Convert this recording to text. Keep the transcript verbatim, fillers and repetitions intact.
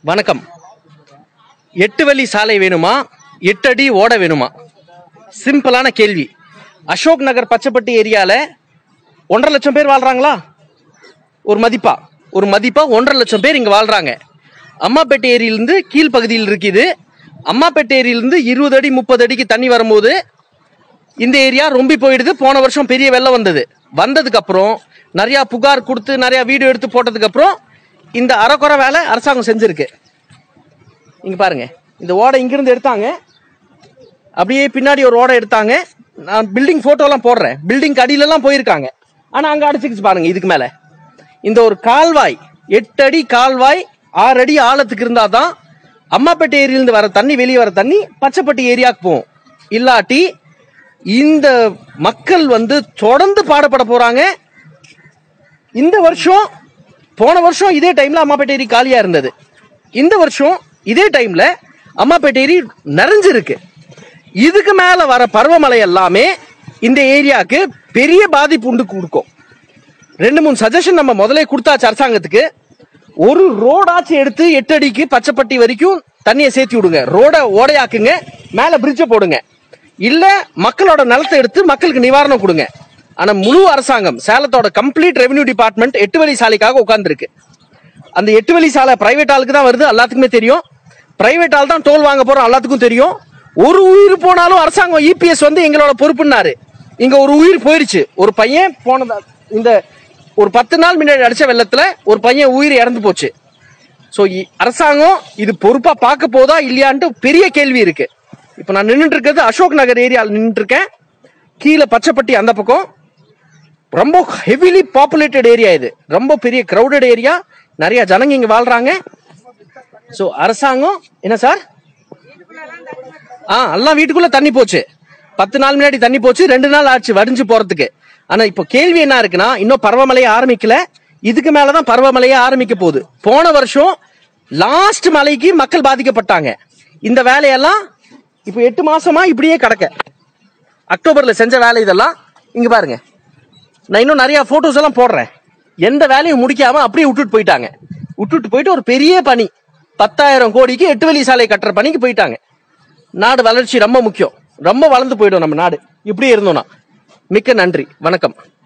வணக்கம். எட்டு வழி சாலை வேணுமா, எட்டு அடி ஓட வேணுமா? சிம்பிளான கேள்வி. அசோக் நகர் பச்சைப்பட்டி ஏரியால ஒன்றரை லட்சம் பேர் வாழ்றாங்களா? ஒரு மதிப்பா ஒரு மதிப்பா ஒன்றரை லட்சம் பேர் இங்க வாழ்றாங்க. அம்மாப்பேட்டை ஏரியிலிருந்து கீழ்பகுதியில் இருக்குது. அம்மாப்பேட்டை ஏரியிலிருந்து இருபது அடி முப்பது அடிக்கு தண்ணி வரும்போது இந்த ஏரியா ரொம்பி போயிடுது. போன வருஷம் பெரிய வெள்ளம் வந்தது. வந்ததுக்கு அப்புறம் நிறைய புகார் கொடுத்து நிறைய வீடியோ எடுத்து போட்டதுக்கு அப்புறம் இந்த அரைக்குறை வேலை அரசாங்கம் செஞ்சிருக்கு. இங்க பாருங்க, இந்த ஓடை இங்கிருந்து எடுத்தாங்க, அப்படியே பின்னாடி ஒரு ஓடை எடுத்தாங்க. நான் பில்டிங் போட்டோலாம் போடுறேன். பில்டிங் அடியிலலாம் போயிருக்காங்க, ஆனா அங்க அடிச்சுக்கிச்சு பாருங்க. இதுக்கு மேல இந்த ஒரு கால்வாய், எட்டு அடி கால்வாய் ஆறு அடி ஆழத்துக்கு இருந்தாதான் அம்மாப்பேட்டை ஏரியிலிருந்து வர தண்ணி, வெளியே வர தண்ணி பச்சைப்பட்டி ஏரியாவுக்கு போகும். இல்லாட்டி இந்த மக்கள் வந்து தொடர்ந்து பாடப்பட போறாங்க. இந்த வருஷம், போன வருஷம் இதே டைம்ல அம்மாப்பேட்டை ஏரி காலியா இருந்தது. இந்த வருஷம் இதே டைம்ல அம்மாப்பேட்டை ஏரி நிறைஞ்சிருக்கு. இதுக்கு மேல வர பருவமழை எல்லாமே இந்த ஏரியாவுக்கு பெரிய பாதிப்பு உண்டு கொடுக்கும். ரெண்டு மூணு சஜஷன் நம்ம முதலே கொடுத்தாச்சு அரசாங்கத்துக்கு. ஒரு ரோடாச்சு எடுத்து எட்டு அடிக்கு பச்சைப்பட்டி வரைக்கும் தண்ணியை சேர்த்து விடுங்க. ரோட ஓடையாக்குங்க, மேல பிரிட்ஜை போடுங்க. இல்ல மக்களோட நிலத்தை எடுத்து மக்களுக்கு நிவாரணம் கொடுங்க. ஆனா முழு அரசாங்கம், சேலத்தோட கம்ப்ளீட் ரெவென்யூ டிபார்ட்மெண்ட் எட்டு வழி சாலைக்காக உட்கார்ந்துருக்கு. அந்த எட்டு வழி சாலை பிரைவேட் ஆளுக்கு தான் வருது, எல்லாத்துக்குமே தெரியும். பிரைவேட் ஆள் தான் டோல் வாங்க போறோம், எல்லாத்துக்கும் தெரியும். ஒரு உயிர் போனாலும் அரசாங்கம் இபிஎஸ் வந்து எங்களோட பொறுப்புன்னாரு. இங்க ஒரு உயிர் போயிடுச்சு. ஒரு பையன் போனதா, இந்த ஒரு பத்து நாள் முன்னாடி அடிச்ச வெள்ளத்துல ஒரு பையன் உயிர் இறந்து போச்சு. சோ அரசாங்கம் இது பொறுப்பா பார்க்க போதா இல்லையான்ட்டு பெரிய கேள்வி இருக்கு. இப்ப நான் நின்றுட்டு இருக்கிறது அசோக் நகர் ஏரியாவில் நின்றுட்டு இருக்கேன். கீழே பச்சைப்பட்டி அந்த பக்கம் ரொம்ப ஹெவிலி பாப்புலேட்டட் ஏரியா. இது ரொம்ப பெரிய கிரௌடட் ஏரியா, நிறைய ஜனங்க இங்க வாழ்றாங்க. சோ அரசாங்கம் என்ன சார், ஆ எல்லாம் வீட்டுக்குள்ள தண்ணி போச்சு. பத்து நாள் முன்னாடி தண்ணி போச்சு, ரெண்டு நாள் ஆச்சு வடிஞ்சு போறதுக்கு. ஆனா இப்போ கேள்வி என்ன இருக்குன்னா, இன்னும் பருவமழையே ஆரம்பிக்கல. இதுக்கு மேலதான் பருவமழையே ஆரம்பிக்க போகுது. போன வருஷம் லாஸ்ட் மழைக்கு மக்கள் பாதிக்கப்பட்டாங்க. இந்த வேலையெல்லாம் இப்ப எட்டு மாசமா இப்படியே கிடக்க. அக்டோபர்ல செஞ்ச வேலை இதெல்லாம் இங்க பாருங்க. நான் இன்னும் நிறைய போட்டோஸ் எல்லாம் போடுறேன். எந்த வேலையும் முடிக்காம அப்படியே விட்டுட்டு போயிட்டாங்க. விட்டுட்டு போயிட்டு ஒரு பெரிய பணி, பத்தாயிரம் கோடிக்கு எட்டு வழி சாலை கட்டுற பணிக்கு போயிட்டாங்க. நாடு வளர்ச்சி ரொம்ப முக்கியம். ரொம்ப வளர்ந்து போயிடும் நம்ம நாடு இப்படியே இருந்தோம்னா. மிக்க நன்றி, வணக்கம்.